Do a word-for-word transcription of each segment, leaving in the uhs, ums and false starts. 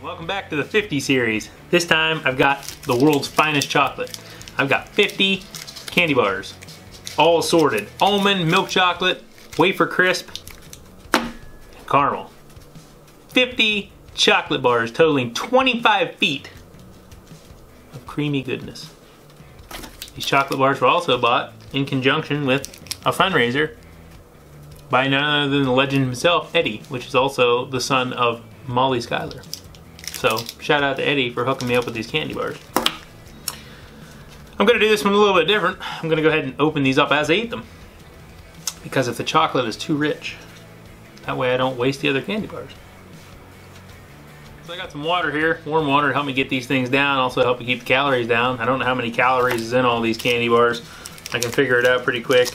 Welcome back to the fifty series. This time I've got the world's finest chocolate. I've got fifty candy bars, all assorted. Almond, milk chocolate, wafer crisp, caramel. fifty chocolate bars totaling twenty-five feet of creamy goodness. These chocolate bars were also bought in conjunction with a fundraiser by none other than the legend himself, Eddie, which is also the son of Molly Schuyler. So, shout out to Eddie for hooking me up with these candy bars. I'm going to do this one a little bit different. I'm going to go ahead and open these up as I eat them. Because if the chocolate is too rich, that way I don't waste the other candy bars. So I got some water here, warm water to help me get these things down, also help me keep the calories down. I don't know how many calories is in all these candy bars. I can figure it out pretty quick.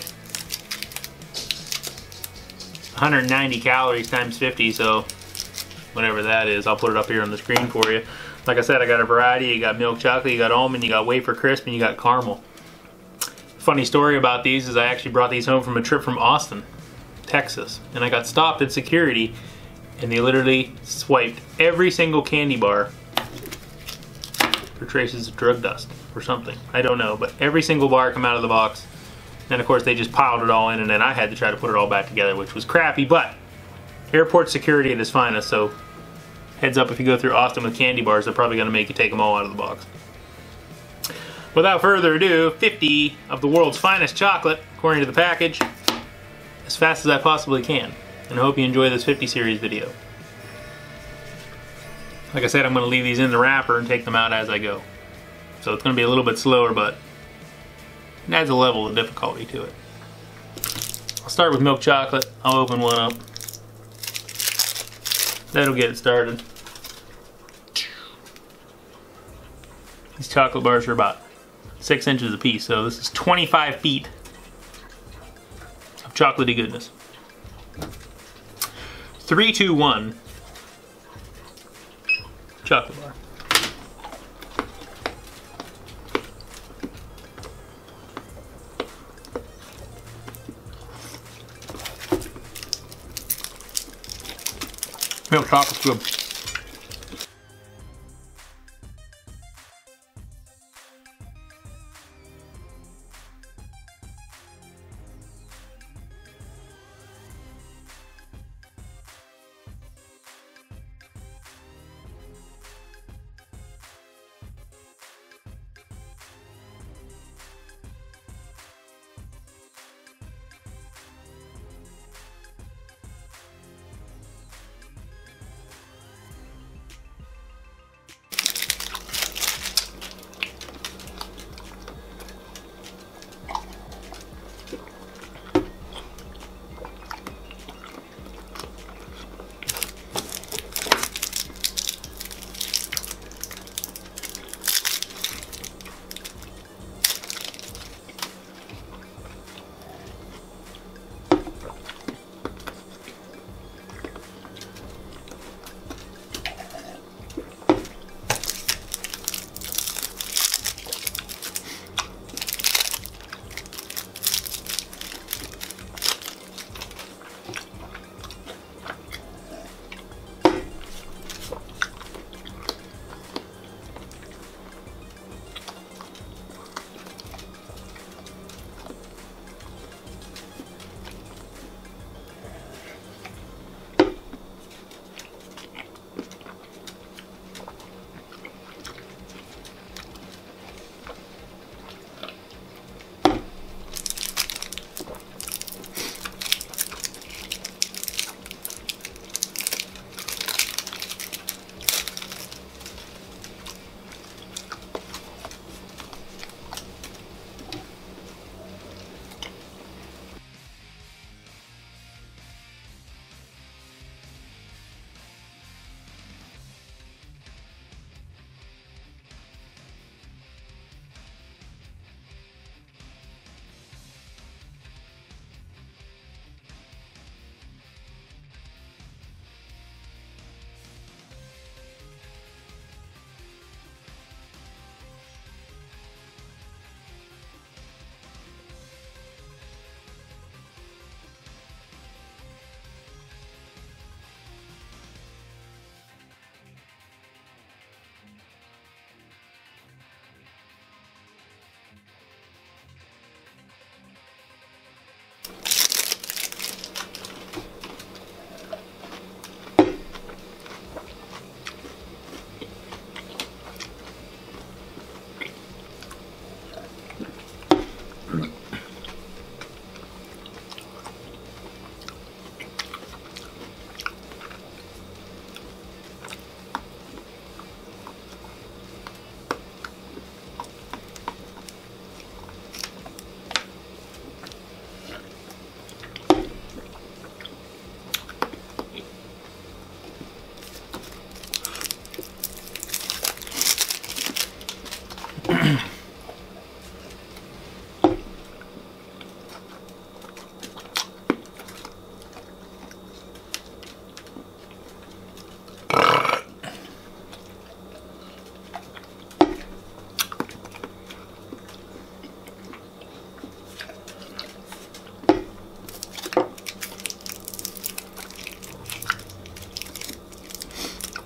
one hundred ninety calories times fifty, so whatever that is, I'll put it up here on the screen for you. Like I said, I got a variety. You got milk chocolate, you got almond, you got wafer crisp, and you got caramel. Funny story about these is I actually brought these home from a trip from Austin, Texas, and I got stopped at security and they literally swiped every single candy bar for traces of drug dust or something. I don't know, but every single bar come out of the box. And of course they just piled it all in, and then I had to try to put it all back together, which was crappy, but airport security at its finest, so heads up if you go through Austin with candy bars, they're probably going to make you take them all out of the box. Without further ado, fifty of the world's finest chocolate, according to the package, as fast as I possibly can. And I hope you enjoy this fifty series video. Like I said, I'm going to leave these in the wrapper and take them out as I go. So it's going to be a little bit slower, but it adds a level of difficulty to it. I'll start with milk chocolate. I'll open one up. That'll get it started. These chocolate bars are about six inches a piece, so this is twenty-five feet of chocolatey goodness. Three, two, one. Chocolate bar. Milk chocolate's good.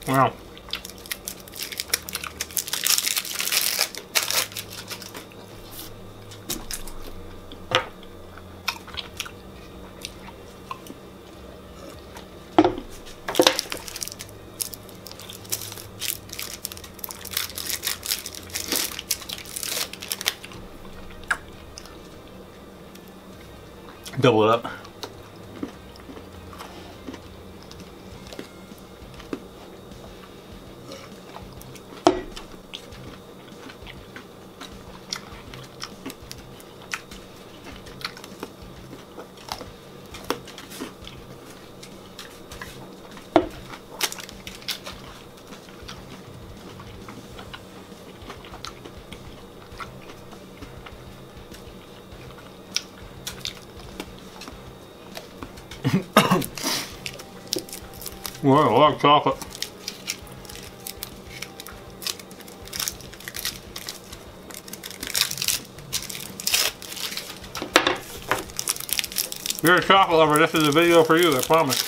Wow. Double it up. Wow, a lot of chocolate. If you're a chocolate lover, this is a video for you, I promise.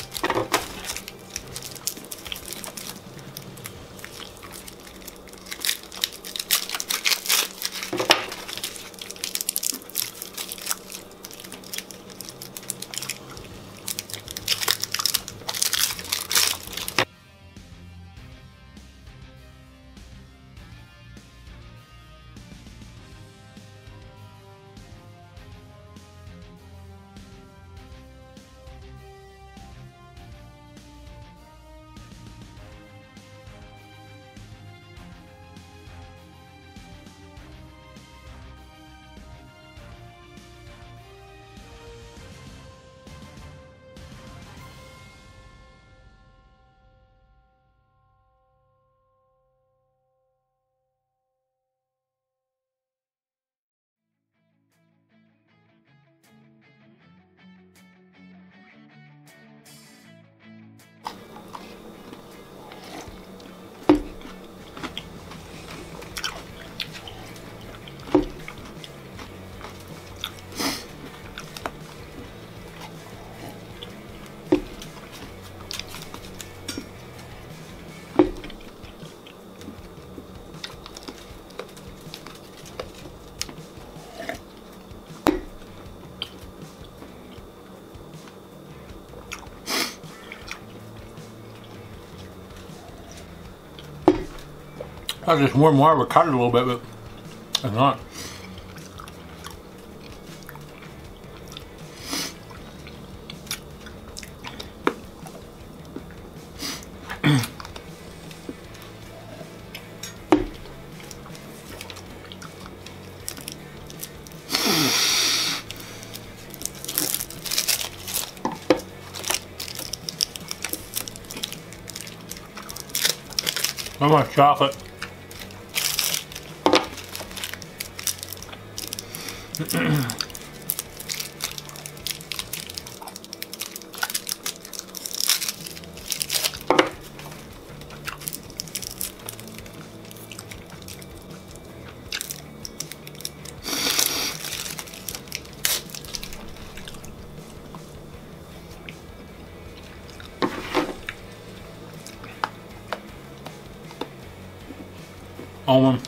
I just more and more avocado a little bit, but it's not. So much chocolate. Almond.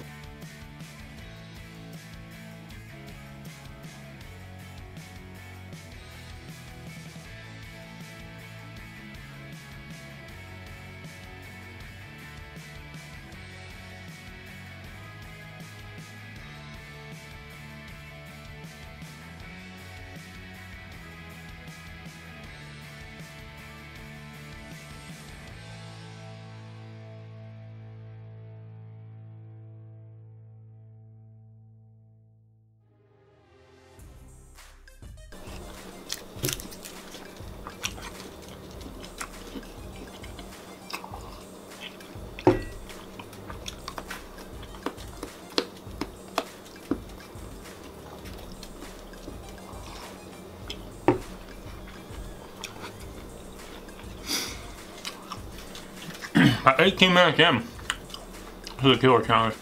At eighteen minutes in, this is a killer challenge.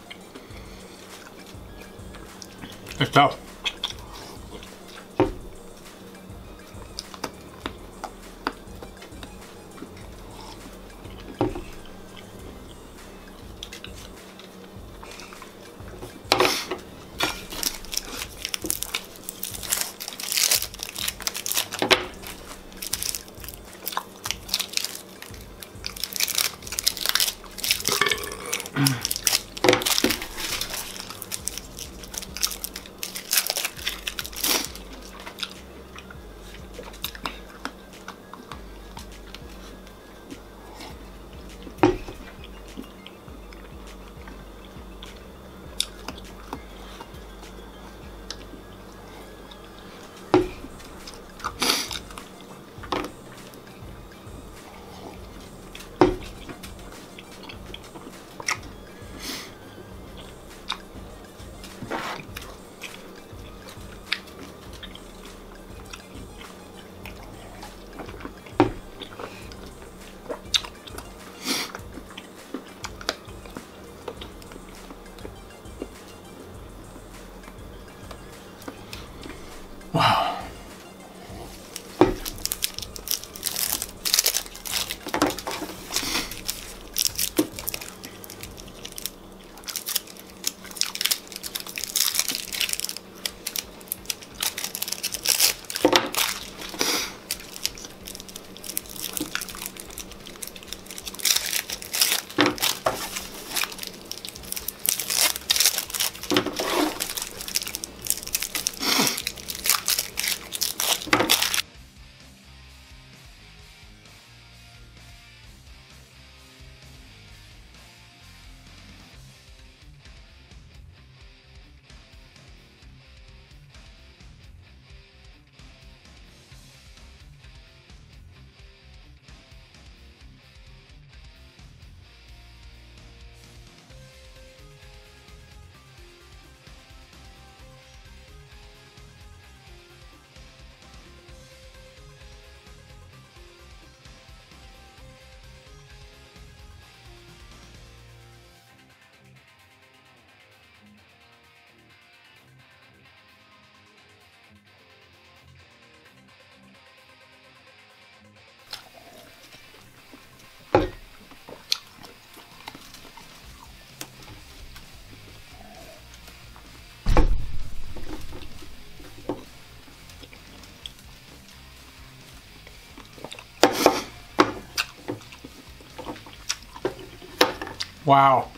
It's tough. Wow. Wow.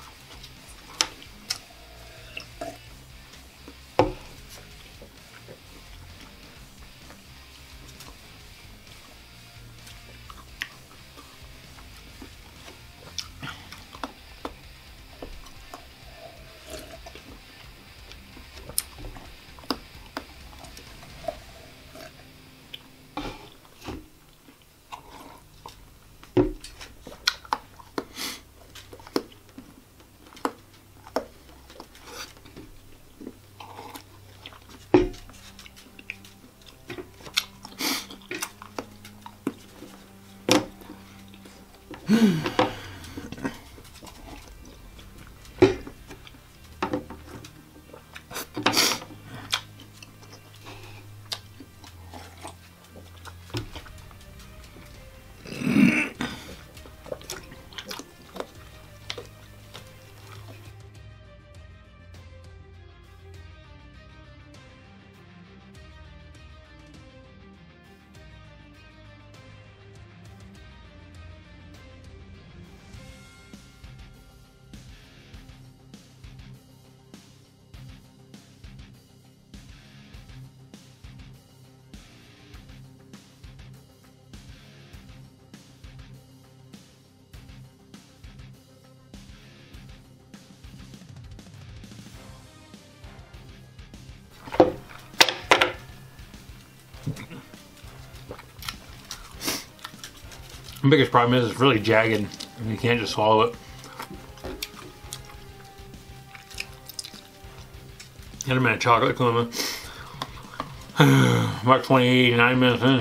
The biggest problem is it's really jagged and you can't just swallow it. And a minute chocolate coma. About twenty-nine minutes in.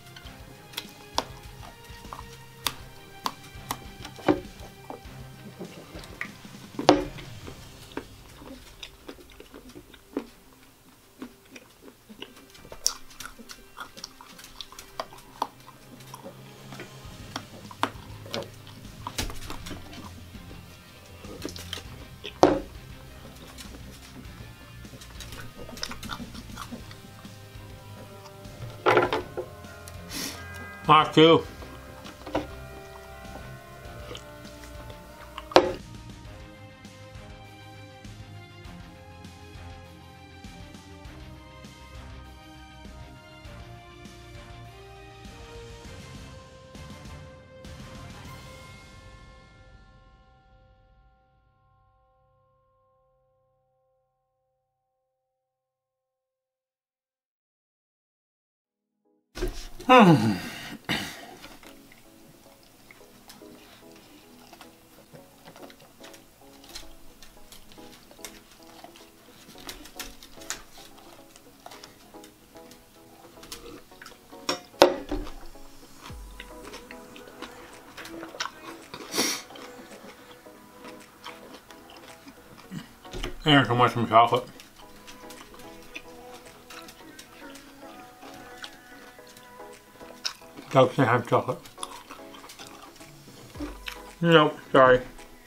Mark two. Hmm. There's so much from chocolate. Dogs can't have chocolate. Nope, sorry.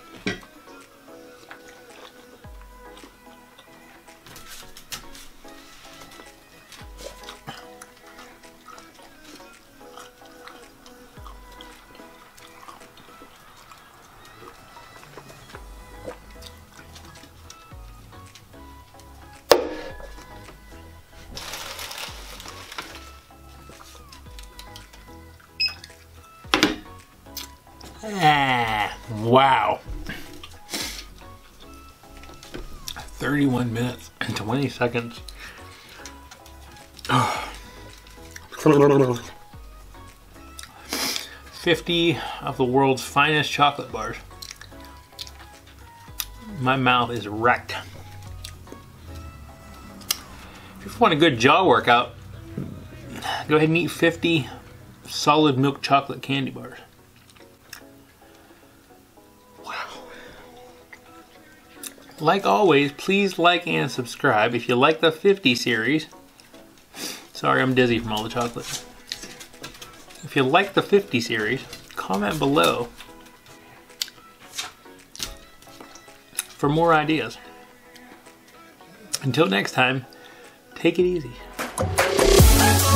Ah, wow. thirty-one minutes and twenty seconds. fifty of the world's finest chocolate bars. My mouth is wrecked. If you want a good jaw workout, go ahead and eat fifty solid milk chocolate candy bars. Like always, please like and subscribe if you like the fifty series. Sorry, I'm dizzy from all the chocolate. If you like the fifty series, comment below for more ideas. Until next time, take it easy.